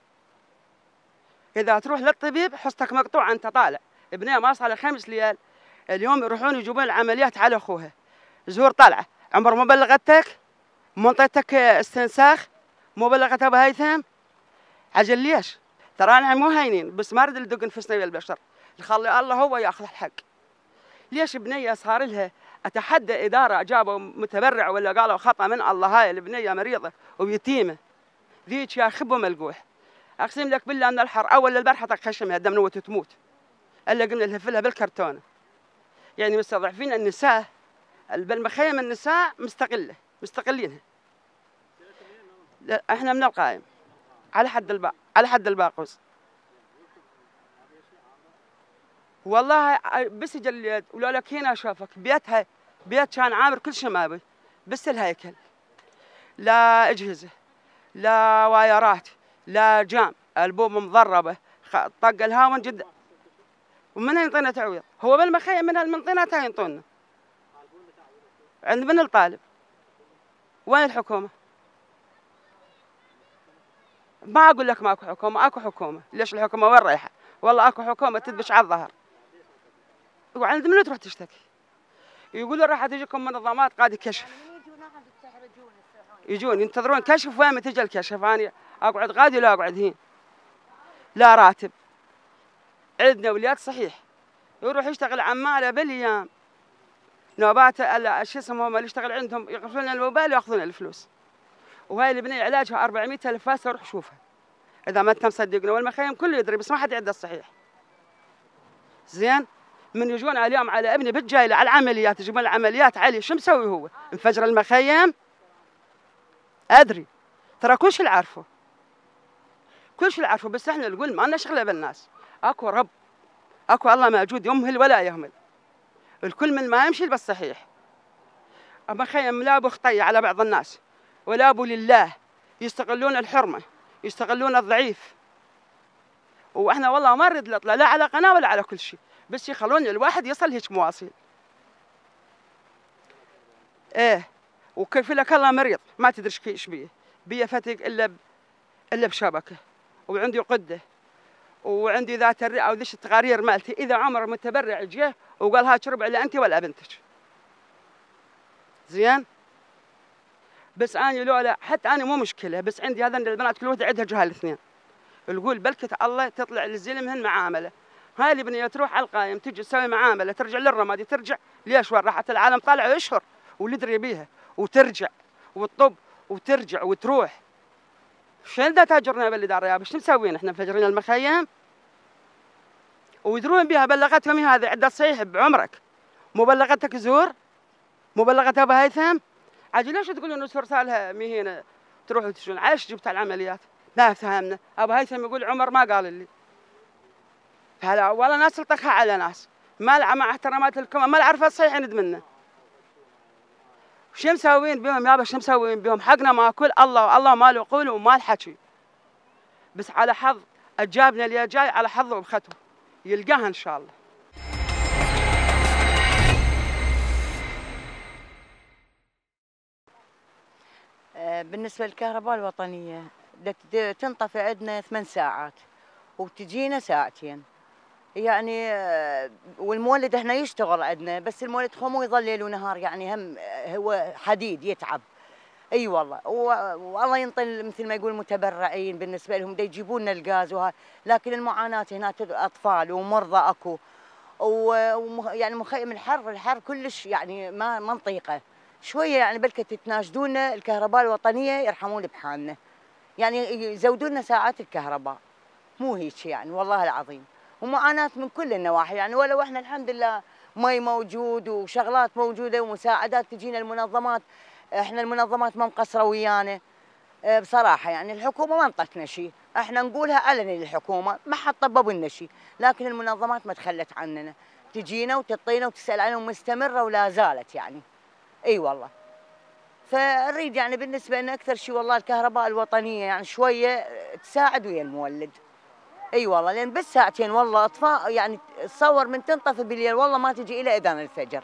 إذا تروح للطبيب حصتك مقطوع أنت طالع، ابنها ما صار له خمس ليال، اليوم يروحون يجيبون العمليات على أخوها، زهور طالعة، عمر ما بلغتك؟ منطقتك استنساخ؟ مو بلغت أبو هيثم؟ عجل ليش؟ ترى أنا مو هينين بس ما أريد ندق نفسنا ويا البشر، نخلي الله هو ياخذ الحق. ليش بنية صار لها أتحدى إدارة جابوا متبرع ولا قالوا خطأ من الله هاي البنية مريضة ويتيمة. ذيك يا خب وملقوح. اقسم لك بالله ان الحر اول البارحه طق خشمها دم نوت تموت. الا قمنا نلهفلها بالكرتونه. يعني مستضعفين النساء بالمخيم، النساء مستقله مستقلينها. لا احنا من القايم على حد الباق على حد الباقوس. والله بس جليت ولو لك هنا اشوفك بيتها بيت كان عامر كل شيء ما بي بس الهيكل. لا اجهزه لا وايرات لا جام، البوب مضربه طق الهاون جدا. ومن ينطينا تعويض؟ هو بالمخيم من المنطينات ينطونا. عند من الطالب؟ وين الحكومه؟ ما اقول لك ماكو حكومه، اكو حكومه، ليش الحكومه وين رايحه؟ والله اكو حكومه تدبش على الظهر. وعند من تروح تشتكي؟ يقولوا راح تجيكم منظمات قاعده كشف. يجون ينتظرون كشف وين ما تجي الكشف، انا اقعد غادي ولا اقعد هين. لا راتب. عندنا ولاد صحيح يروح يشتغل عماله بالايام. نوبات شو اسمه هم اللي يشتغل عندهم يقفلون الموبايل وياخذون الفلوس. وهاي البنيه علاجها أربعمية ألف فاسه روح شوفها. اذا ما انت مصدقنا والمخيم كله يدري بس ما حد يعد الصحيح. زين؟ من يجون اليوم على ابني بالجايله على العمليات يجيبون العمليات علي شو مسوي هو؟ انفجر المخيم؟ ادري ترى كل شيء عارفه كل شيء عارفه بس احنا نقول ما لنا شغله بالناس. اكو رب اكو الله موجود يمهل ولا يهمل. الكل من ما يمشي بالصحيح. مخيم لا ابو خطيه على بعض الناس ولا ابو لله، يستغلون الحرمه يستغلون الضعيف. واحنا والله ما نريد نطلع لا على قناه ولا على كل شيء بس يخلون الواحد يصل هيك مواصيل. ايه وكيف لك الله مريض ما تدري ايش بيه، بيه فتق الا ب... الا بشبكه، وعندي قده وعندي ذات الرئه وذش التقارير مالتي. اذا عمر متبرع جه وقال ها شرب لا انت ولا بنتك. زين؟ بس انا لولا حتى انا مو مشكله بس عندي هذا البنات كل وحده عندها جهال الاثنين. نقول بلكة الله تطلع للزلمهن معامله، هاي اللي بنيه تروح على القايم تجي تسوي معامله ترجع للرمادي ترجع ليش وين راحت العالم طالع اشهر واللي بيها وترجع وتطب وترجع وتروح. شين ذا تاجرنا بالاداره يا ايش مسوين احنا مفجرين المخيم ويدرون بها بلغتهم هذه عده صحيح بعمرك مو بلغتك زور مو بلغت ابو هيثم عجل ليش تقولون استرسالها مي هنا تروح وتشون عايش جبت العمليات لا فهمنا ابو هيثم يقول عمر ما قال لي فهلا والله ناس تلطخها على ناس ما مع احترامات لكم ما عرفت صحيح ند منه شو مسوين بهم يابا شو مسوين بهم حقنا ماكل الله الله ما له قول وما له حكي بس على حظ اجابنا اللي جاي على حظه وبختمه يلقاها ان شاء الله. بالنسبة للكهرباء الوطنية تنطفي عندنا ثمان ساعات وتجينا ساعتين يعني والمولد احنا يشتغل عندنا بس المولد خمو يظل ليل ونهار يعني هم هو حديد يتعب اي والله والله ينطي مثل ما يقول متبرعين بالنسبة لهم دا يجيبوا لنا الغاز وها لكن المعاناة هنا اطفال ومرضى اكو ويعني مخيم الحر الحر كلش يعني ما منطيقه شويه يعني بلكي تتناشدونا الكهرباء الوطنيه يرحمون بحالنا يعني يزودوا لنا ساعات الكهرباء مو هيك يعني والله العظيم ومعاناه من كل النواحي يعني ولو احنا الحمد لله مي موجود وشغلات موجوده ومساعدات تجينا المنظمات احنا المنظمات ما مقصره ويانا بصراحه يعني الحكومه ما انطتنا شيء احنا نقولها علني للحكومه ما حد طبب لنا شيء لكن المنظمات ما تخلت عننا تجينا وتعطينا وتسال عنهم مستمره ولا زالت يعني اي أيوة والله فنريد يعني بالنسبه لنا اكثر شيء والله الكهرباء الوطنيه يعني شويه تساعد ويا المولد اي أيوة والله لان بس ساعتين والله اطفاء يعني تصور من تنطفي بالليل والله ما تجي الى اذان الفجر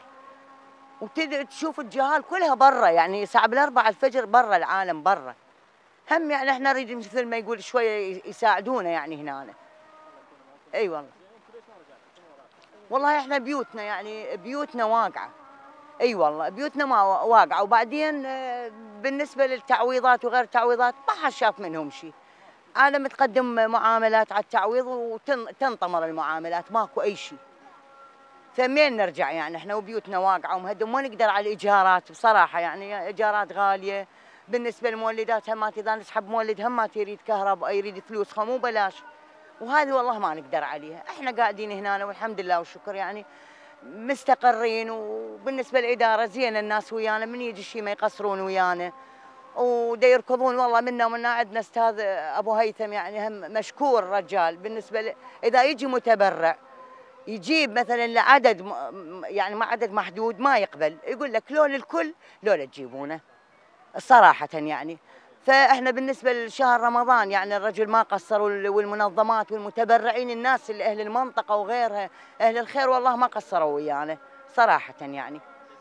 وتشوف الجهال كلها برا يعني ساعه بالاربعه الفجر برا العالم برا هم يعني احنا نريد مثل ما يقول شويه يساعدونا يعني هنا اي أيوة والله والله احنا بيوتنا يعني بيوتنا واقعه اي أيوة والله بيوتنا ما واقعه وبعدين بالنسبه للتعويضات وغير التعويضات ما حد شاف منهم شيء عالم تقدم معاملات على التعويض وتنطمر المعاملات ماكو اي شيء فمين نرجع يعني احنا وبيوتنا واقعه ومهدم ما نقدر على الايجارات بصراحه يعني ايجارات غاليه بالنسبه للمولدات همات اذا نسحب مولد همات يريد كهرباء يريد فلوس مو بلاش وهذه والله ما نقدر عليها احنا قاعدين هنا والحمد لله والشكر يعني مستقرين وبالنسبه للاداره زين الناس ويانا من يجي شيء ما يقصرون ويانا ودا يركضون والله منا ومنا عندنا استاذ ابو هيثم يعني هم مشكور رجال بالنسبه ل... اذا يجي متبرع يجيب مثلا لعدد يعني ما عدد محدود ما يقبل يقول لك لو للكل لو لا تجيبونه صراحه يعني فاحنا بالنسبه لشهر رمضان يعني الرجل ما قصروا والمنظمات والمتبرعين الناس اللي اهل المنطقه وغيرها اهل الخير والله ما قصروا ويانا صراحه يعني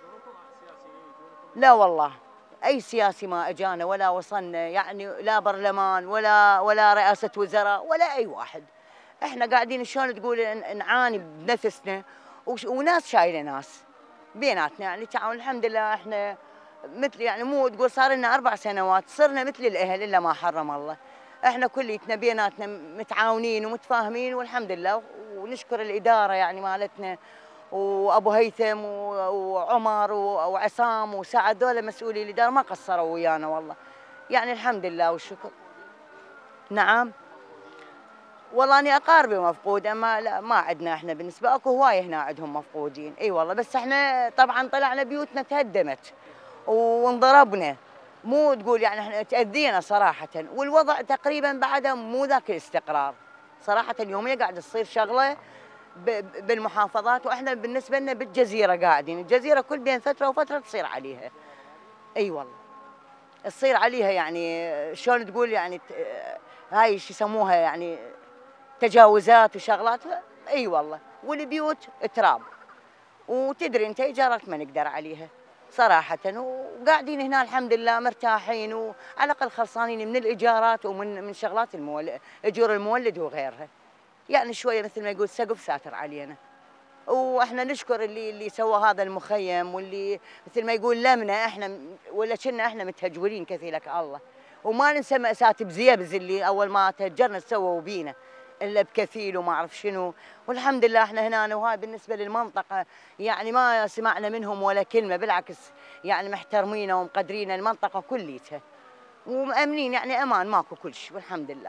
لا والله اي سياسي ما اجانا ولا وصلنا يعني لا برلمان ولا ولا رئاسه وزراء ولا اي واحد احنا قاعدين شلون تقول نعاني بنفسنا وناس شايله ناس بيناتنا يعني تعاون الحمد لله احنا مثل يعني مو تقول صار لنا اربع سنوات صرنا مثل الاهل الا ما حرم الله احنا كليتنا بيناتنا متعاونين ومتفاهمين والحمد لله ونشكر الاداره يعني مالتنا وابو هيثم وعمر وعصام وسعد دول مسؤولي الاداره ما قصروا ويانا والله يعني الحمد لله والشكر. نعم والله اني اقاربي مفقوده ما لا ما عندنا احنا بالنسبه اكو هوايه هنا عندهم مفقودين اي والله بس احنا طبعا طلعنا بيوتنا تهدمت وانضربنا مو تقول يعني احنا تاذينا صراحه والوضع تقريبا بعدها مو ذاك الاستقرار صراحه اليوميه قاعد تصير شغله بالمحافظات واحنا بالنسبه لنا بالجزيره قاعدين الجزيره كل بين فتره وفتره تصير عليها اي أيوة والله تصير عليها يعني شلون تقول يعني هاي شو يسموها يعني تجاوزات وشغلات اي أيوة والله والبيوت تراب وتدري انت ايجارات ما نقدر عليها صراحه وقاعدين هنا الحمد لله مرتاحين وعلى الاقل خلصانين من الايجارات ومن من شغلات المولد اجور المولد وغيرها يعني شويه مثل ما يقول سقف ساتر علينا واحنا نشكر اللي اللي سوى هذا المخيم واللي مثل ما يقول لمنا احنا ولا كنا احنا متهجورين كثير لك الله وما ننسى مأساة بزيبز اللي اول ما تهجرنا سووا بينا الا بكثيل وما اعرف شنو، والحمد لله احنا هنا. وهاي بالنسبه للمنطقه يعني ما سمعنا منهم ولا كلمه، بالعكس يعني محترمينا ومقدرين المنطقه كليتها ومأمنين، يعني امان ماكو كل شيء والحمد لله.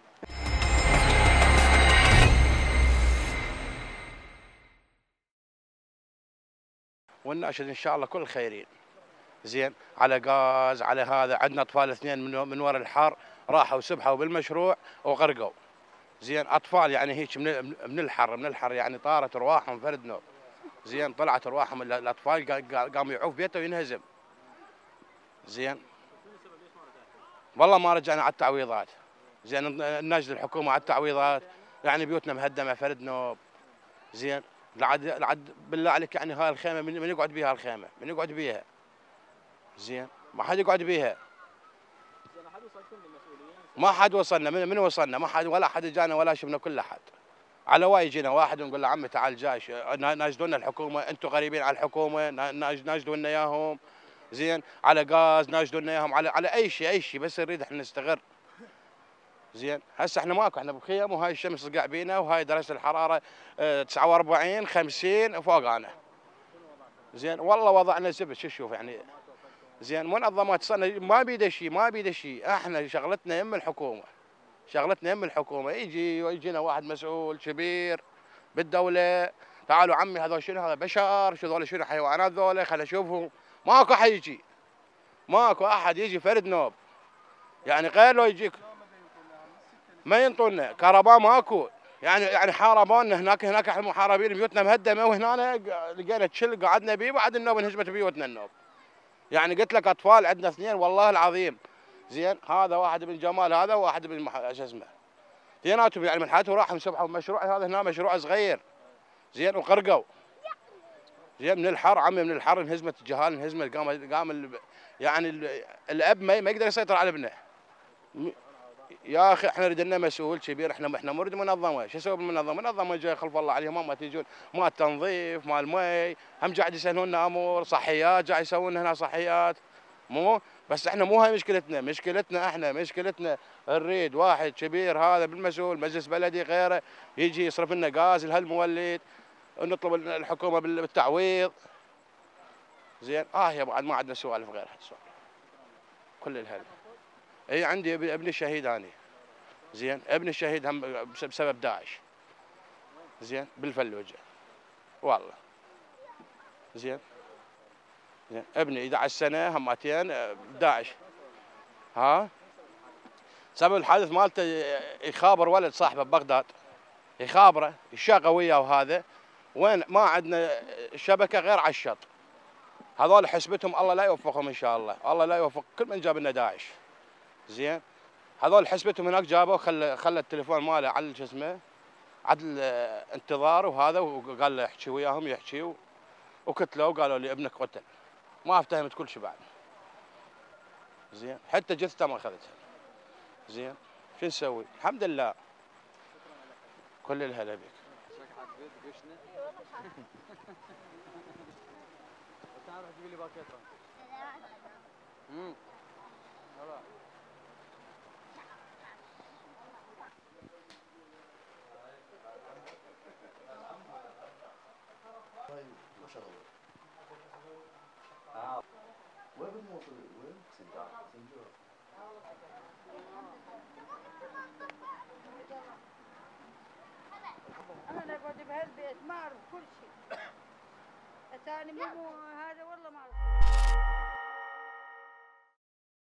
ونناشد ان شاء الله كل الخيرين زين على غاز على هذا. عندنا اطفال اثنين من من وراء الحار راحوا سبحوا بالمشروع وغرقوا زين. اطفال يعني هيك من من الحر من الحر يعني طارت ارواحهم فرد نوب زين. طلعت ارواحهم الاطفال قاموا يعوف بيته وينهزم زين. والله ما رجعنا على التعويضات زين. نناشد الحكومه على التعويضات، يعني بيوتنا مهدمه فرد نوب زين. لعد لعد بالله عليك يعني هاي الخيمه من, من يقعد بيها الخيمه؟ من يقعد بيها؟ زين ما حد يقعد بيها. ما حد وصلنا. من, من وصلنا؟ ما حد ولا حد جانا ولا شفنا كل احد. على واي يجينا واحد ونقول له عمي تعال جايش ناجدوا لنا الحكومه، انتم غريبين على الحكومه، ناجدوا لنا اياهم زين. على غاز ناجدوا لنا اياهم، على على اي شيء اي شيء بس نريد احنا نستقر زين. هسه احنا ماكو، احنا بخيم وهاي الشمس صقع بينا وهاي درجه الحراره اه تسعة وأربعين خمسين فوقانا زين. والله وضعنا زبد. شو تشوف يعني زين. منظمات صرنا ما بيده شيء ما بيده شيء. احنا شغلتنا يم الحكومه، شغلتنا يم الحكومه. يجي ويجينا واحد مسؤول كبير بالدوله، تعالوا عمي هذول شنو؟ هذا بشر؟ شو ذول شنو حيوانات ذولا؟ خلينا نشوفهم. ماكو احد يجي، ماكو احد يجي فرد نوب يعني. غير لو يجيك ما ينطونا كهرباء ماكو يعني. يعني حاربونا هناك هناك احنا محاربين بيوتنا مهدمه، وهنا لقينا تشل قعدنا بيه بعد النوب انهزمت بيوتنا النوب. يعني قلت لك اطفال عندنا اثنين والله العظيم زين. هذا واحد من جمال هذا وواحد من مح... شو اسمه اثنيناتهم يعني من حياتهم راحوا سبحوا مشروع هذا هنا مشروع صغير زين وغرقوا زين. من الحر عمي من الحر انهزمت الجهال انهزمت. قام قام ال... يعني ال... الاب ما... ما يقدر يسيطر على ابنه. يا اخي احنا نريد لنا مسؤول كبير. احنا احنا نريد منظمه. شو اسوي بالمنظمه؟ منظمه جاي خلف الله عليهم ما تيجون ما التنظيف ما المي هم قاعد يسهلون لنا امور صحيات قاعد يسوون لنا هنا صحيات مو بس. احنا مو هاي مشكلتنا، مشكلتنا احنا مشكلتنا نريد واحد كبير هذا بالمسؤول مجلس بلدي غيره يجي يصرف لنا غاز لهالمولد ونطلب الحكومه بالتعويض زين. اه يا بعد ما عندنا سوالف غير هالسؤال كل الهل. اي عندي ابني الشهيد اني زين. ابني الشهيد هم بسبب داعش زين بالفلوجه والله زين زين. ابني احد عشر سنه همتين داعش. ها سبب الحادث مالته يخابر ولد صاحبه ببغداد يخابره يشاقه وياه وهذا وين ما عندنا شبكه غير على الشط. هذول حسبتهم الله لا يوفقهم ان شاء الله. الله لا يوفق كل من جاب لنا داعش زين. هذول حسبتهم هناك جابوا خلى خلى التليفون ماله على شو اسمه عدل انتظار وهذا وقال له احكي وياهم يحكي وكتلوا وقالوا لي ابنك قتل. ما افتهمت كل شيء بعد زين. حتى جثته ما اخذتها زين. شو نسوي؟ الحمد لله كل الهلا بك. وين بنوصل؟ وين؟ سنجار سنجار. أنا قاعد بهالبيت ما أعرف كل شيء. الثاني مو هذا والله ما أعرف.